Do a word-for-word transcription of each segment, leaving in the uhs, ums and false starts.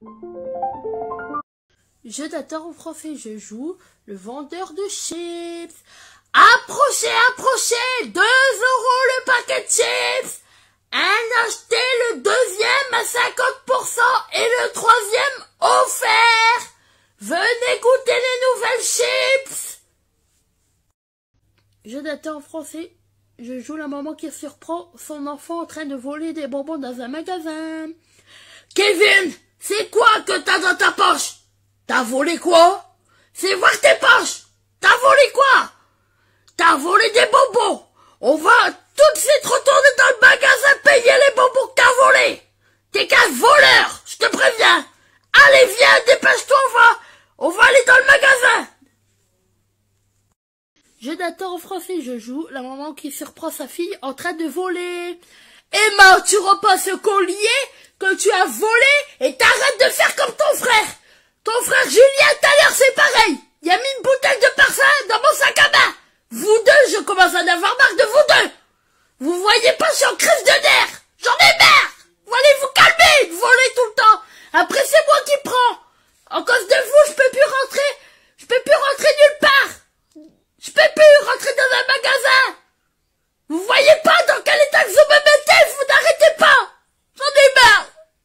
Jeu d'acteur en français, je joue le vendeur de chips. Approchez, approchez, deux euros le paquet de chips. Un acheté, le deuxième à cinquante pour cent et le troisième offert. Venez goûter les nouvelles chips. Jeu d'acteur en français, je joue la maman qui surprend son enfant en train de voler des bonbons dans un magasin. Kevin, c'est quoi que t'as dans ta poche? T'as volé quoi? Fais voir tes poches. T'as volé quoi? T'as volé des bonbons. On va tout de suite retourner dans le magasin payer les bonbons que t'as volés. T'es qu'un voleur, je te préviens. Allez, viens, dépêche-toi, on va, on va aller dans le magasin. Jeu d'acteur en français, je joue la maman qui surprend sa fille en train de voler. Emma, tu reprends ce collier que tu as volé et t'arrêtes de faire comme ton frère. Ton frère Julien, tout à l'heure, c'est pareil. Il a mis une bouteille de parfum dans mon sac à main. Vous deux, je commence à en avoir marre de vous deux. Vous voyez pas, je suis en crise de nerfs. J'en ai marre. Vous allez vous calmer, de voler tout le temps. Après, c'est moi qui prends. En cause de vous, je peux plus rentrer. Je peux plus rentrer nulle part. Je peux plus rentrer dans un magasin. Vous voyez pas dans quel état que vous me mettez. Vous n'arrêtez pas. J'en ai marre.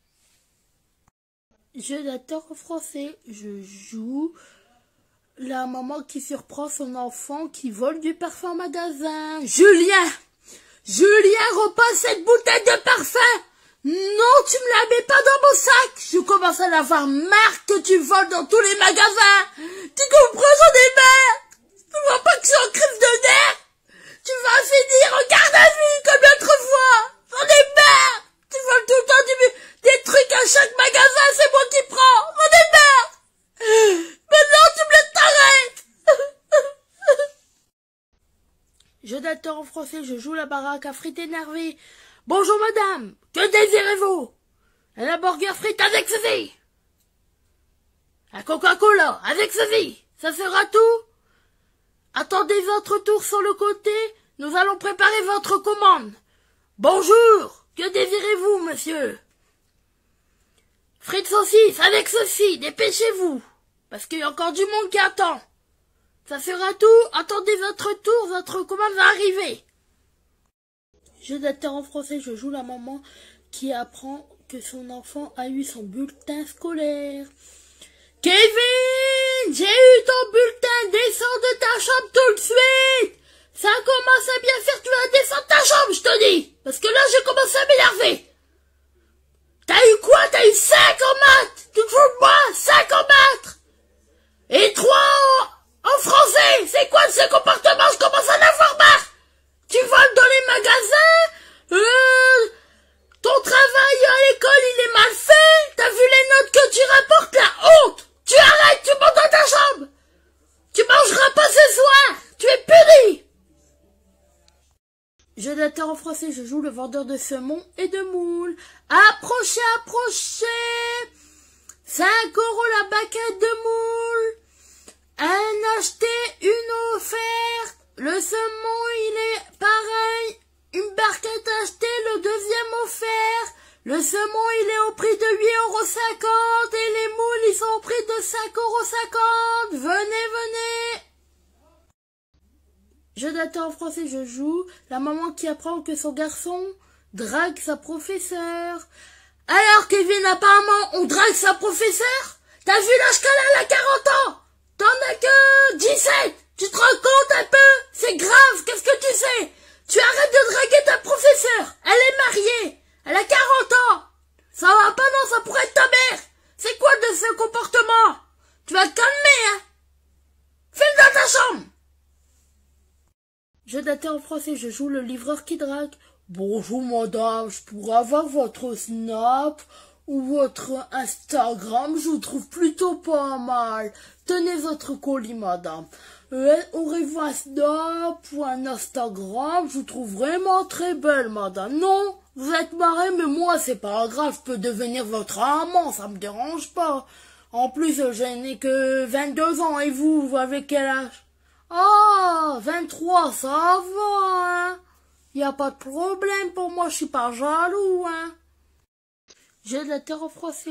Jeu d'acteur en français, je joue la maman qui surprend son enfant qui vole du parfum au magasin. Julien, Julien, repasse cette bouteille de parfum. Non, tu me la mets pas dans mon sac. Je commence à l'avoir marre que tu voles dans tous les magasins. Tu comprends, j'en ai marre. Tu vois pas que je suis en crise de nerfs? Tu vas finir en garde à vue comme l'autre fois. J'en ai marre. Tu voles tout le temps du, des trucs à chaque magasin, c'est moi qui prends. J'en ai marre. Maintenant, tu me laisses t'arrêter. Jeu d'acteur en français, je joue la baraque à frites énervée. Bonjour madame, que désirez-vous? Un hamburger frites avec ceci. Un Coca-Cola avec ceci. Ça sera tout? Attendez votre tour sur le côté, nous allons préparer votre commande. Bonjour, que désirez-vous, monsieur? Frites saucisses avec ceci, dépêchez-vous, parce qu'il y a encore du monde qui attend. Ça sera tout, attendez votre tour, votre commande va arriver. Jeu d'acteur en français, je joue la maman qui apprend que son enfant a eu son bulletin scolaire. Kevin, j'ai eu ton bulletin, descends de ta chambre tout de suite. Ça commence à bien faire, tu vas descendre de ta chambre, je te dis. Parce que là, j'ai commencé à m'énerver. T'as eu quoi? T'as eu cinq en maths. Tu te fous de moi? cinq en maths. Et trois en, en français. C'est quoi ce comportement? Je commence à en avoir marre. Tu voles dans les magasins. Euh, ton travail à l'école, il est mal fait. T'as vu les notes que tu rapportes? La honte. Tu arrêtes, tu montes dans ta chambre. Tu mangeras pas ce soir. Tu es puni. Jeu d'acteur en français, je joue le vendeur de saumon et de moules. Approchez, approchez. cinq euros la baguette de moules. Un acheté, une offerte. Le saumon, il est pareil. Une barquette achetée, le deuxième offert. Le saumon, il est au prix de huit euros cinquante et les moules, ils sont au prix de cinq euros cinquante. Venez, venez. Jeu d'acteur en français, je joue la maman qui apprend que son garçon drague sa professeure. Alors, Kevin, apparemment, on drague sa professeure? T'as vu l'âge qu'elle a, elle a quarante ans? T'en as que dix-sept. Tu te rends compte un peu? C'est grave, qu'est-ce que tu sais? Tu arrêtes de draguer ta professeure. Elle est mariée. Elle a quarante ans. Ça va pas, non, ça pourrait être ta mère. C'est quoi de ce comportement? Tu vas te calmer, hein? File dans ta chambre. Jeu d'acteur en français, je joue le livreur qui drague. Bonjour madame, je pourrais avoir votre Snap ou votre Instagram, je vous trouve plutôt pas mal. Tenez votre colis madame. Euh, Aurez-vous un Snap ou un Instagram? Je vous trouve vraiment très belle madame. Non, vous êtes marrée, mais moi c'est pas grave, je peux devenir votre amant, ça me dérange pas. En plus, je n'ai que vingt-deux ans et vous, vous avez quel âge? Ah, vingt-trois, ça va, hein. Y a pas de problème pour moi, je suis pas jaloux, hein. Jeu d'acteur en français,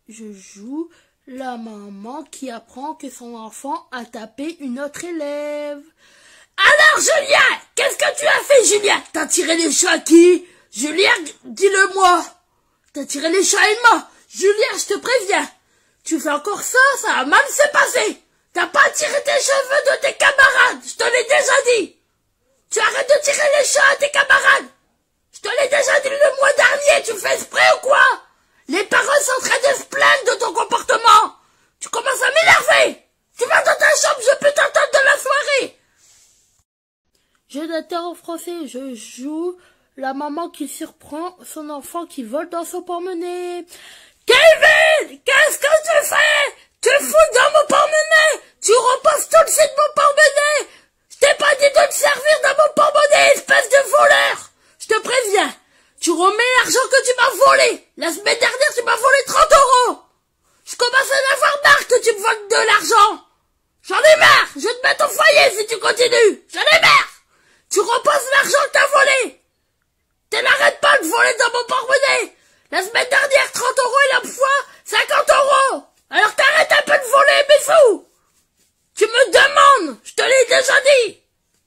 je joue la maman qui apprend que son enfant a tapé une autre élève. Alors Julien, qu'est-ce que tu as fait Julien? T'as tiré les chats à qui? Julien, dis-le moi. T'as tiré les chats à Emma. Julien, je te préviens. Tu fais encore ça, ça va mal se passer. T'as pas tiré tes cheveux de tes camarades, je te l'ai déjà dit. Tu arrêtes de tirer les chats à tes camarades. Je te l'ai déjà dit le mois dernier, tu fais exprès ou quoi? Les parents sont en train de se plaindre de ton comportement. Tu commences à m'énerver. Tu vas dans ta chambre, je peux t'entendre de la soirée. Jeu d'acteur en français, je joue la maman qui surprend son enfant qui vole dans son porte-monnaie. Kevin, qu'est-ce que tu fais? Tu fous dans mon porte-monnaie. Tu repasses tout le suite mon porte-monnaie. Je t'ai pas dit de te servir dans mon porte-monnaie, espèce de voleur. Je te préviens, tu remets l'argent que tu m'as volé. La semaine dernière, tu m'as volé trente euros. Je commence à en avoir marre que tu me voles de l'argent. J'en ai marre. Je vais te mettre au foyer si tu continues. J'en ai marre. Tu repasses l'argent que t'as volé. Tu n'arrêtes pas de voler dans mon porte-monnaie. La semaine dernière, trente euros et la fois, cinquante euros. Alors t'arrêtes un peu de voler, mes fous. Tu me demandes, je te l'ai déjà dit.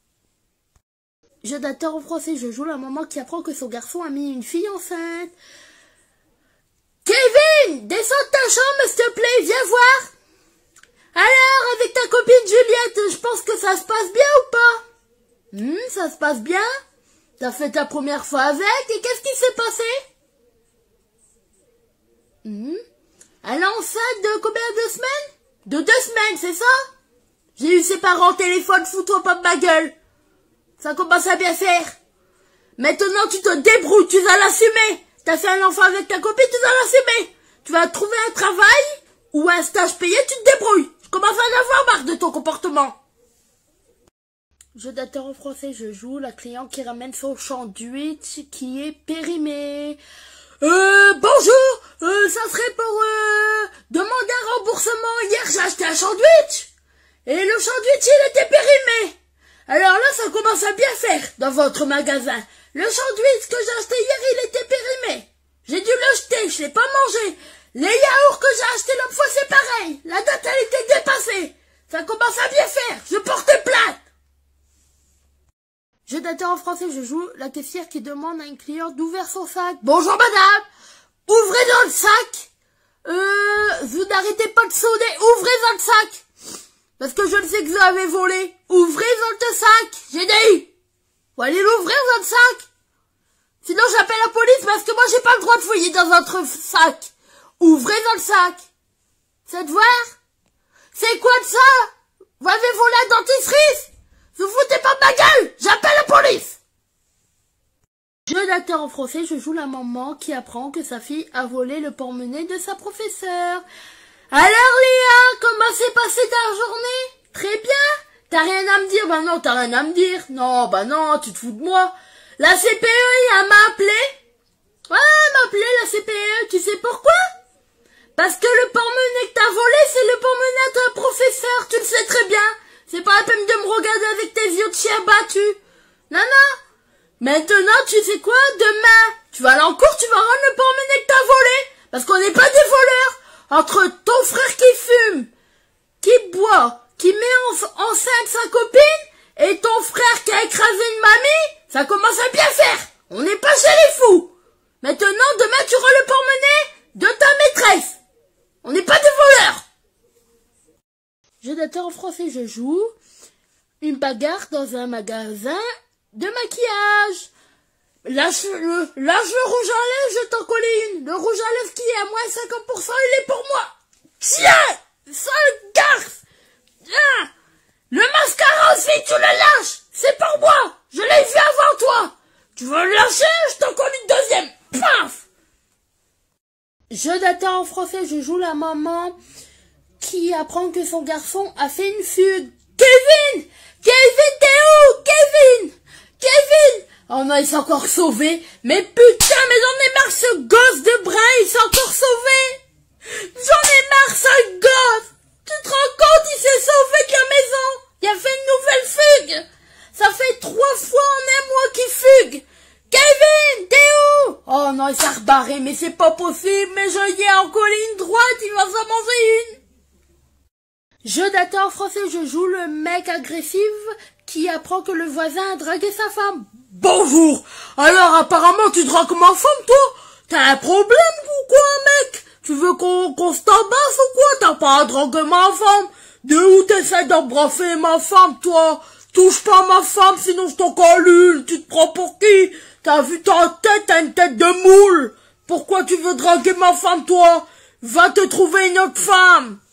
Jeu d'acteur en français, je joue la maman qui apprend que son garçon a mis une fille enceinte. Kevin, descends de ta chambre, s'il te plaît, viens voir. Alors, avec ta copine Juliette, je pense que ça se passe bien ou pas? Hmm, ça se passe bien? T'as fait ta première fois avec, et qu'est-ce qui s'est passé? Hmm, elle est enceinte de combien de semaines? De deux semaines, c'est ça? J'ai eu ses parents au téléphone, fous-toi pas de ma gueule. Ça commence à bien faire. Maintenant, tu te débrouilles, tu vas l'assumer. T'as fait un enfant avec ta copine, tu vas l'assumer. Tu vas trouver un travail ou un stage payé, tu te débrouilles. Je commence à en avoir marre de ton comportement. Jeu d'acteur en français, je joue la cliente qui ramène son sandwich qui est périmé. Euh, bonjour, euh, ça serait pour euh, demander un remboursement. Hier, j'ai acheté un sandwich et le sandwich, il était périmé. Alors là, ça commence à bien faire dans votre magasin. Le sandwich que j'ai acheté hier, il était périmé. J'ai dû le jeter, je l'ai pas mangé. Les yaourts que j'ai achetés l'autre fois, c'est pareil. La date, elle était dépassée. Ça commence à bien faire. Je porte plainte. Jeu d'acteur en français, je joue la caissière qui demande à une cliente d'ouvrir son sac. Bonjour madame, ouvrez dans le sac. Euh, vous n'arrêtez pas de sonner, ouvrez dans le sac. Parce que je le sais que vous avez volé. Ouvrez dans le sac, j'ai dit. Vous allez l'ouvrir dans le sac. Sinon j'appelle la police parce que moi j'ai pas le droit de fouiller dans votre sac. Ouvrez dans le sac. C'est de voir? C'est quoi de ça? Vous avez volé un dentifrice? Vous foutez pas de ma gueule. J'appelle la police. Jeu d'acteur en français, je joue la maman qui apprend que sa fille a volé le porte-monnaie de sa professeure. Alors Léa, comment s'est passée ta journée? Très bien. T'as rien à me dire? Bah non, t'as rien à me dire. Non, bah non, tu te fous de moi. La C P E, elle m'a appelé. Ouais, elle m'a appelé la C P E. Tu sais pourquoi? Parce que le porte-monnaie que t'as volé, c'est le porte-monnaie de ta professeure. Tu le sais très bien. C'est pas la peine de me regarder avec tes yeux de chien battus. Non, non. Maintenant, tu sais quoi? Demain, tu vas aller en cours, tu vas rendre le porte-monnaie que t'as volé. Parce qu'on n'est pas des voleurs. Entre ton frère qui fume, qui boit, qui met en, enceinte sa copine, et ton frère qui a écrasé une mamie, ça commence à bien faire. On n'est pas chez les fous. Maintenant, demain, tu rends le porte-monnaie de ta maîtresse. On n'est pas des voleurs. Jeu d'acteur en français, je joue une bagarre dans un magasin de maquillage. Lâche le, lâche le rouge à lèvres, je t'en connais une. Le rouge à lèvres qui est à moins cinquante pour cent, il est pour moi. Tiens, sale garce. Tiens, le mascara aussi, tu le lâches. C'est pour moi. Je l'ai vu avant toi. Tu veux le lâcher, je t'en connais une deuxième. Paf. Jeu d'acteur en français, je joue la maman qui apprend que son garçon a fait une fugue. Kevin! Kevin, t'es où? Kevin! Kevin! Oh non, il s'est encore sauvé. Mais putain, mais j'en ai marre, ce gosse de brin, il s'est encore sauvé. J'en ai marre, ce gosse. Tu te rends compte, il s'est sauvé de la maison. Il a fait une nouvelle fugue. Ça fait trois fois en un mois qu'il fugue. Kevin, t'es où? Oh non, il s'est rebattu. barrer, mais c'est pas possible, mais je y ai encore ligne droite, il va s'en manger une. Jeu d'acteur français, je joue le mec agressif qui apprend que le voisin a dragué sa femme. Bonjour. Alors apparemment tu dragues ma femme, toi? T'as un problème ou quoi, mec? Tu veux qu'on qu'on se tabasse ou quoi? T'as pas à draguer ma femme. De où t'essaies d'embrasser ma femme, toi? Touche pas ma femme, sinon je t'en colle une. Tu te prends pour qui? T'as vu ta tête, t'as une tête de moule. Pourquoi tu veux draguer ma femme, toi? Va te trouver une autre femme.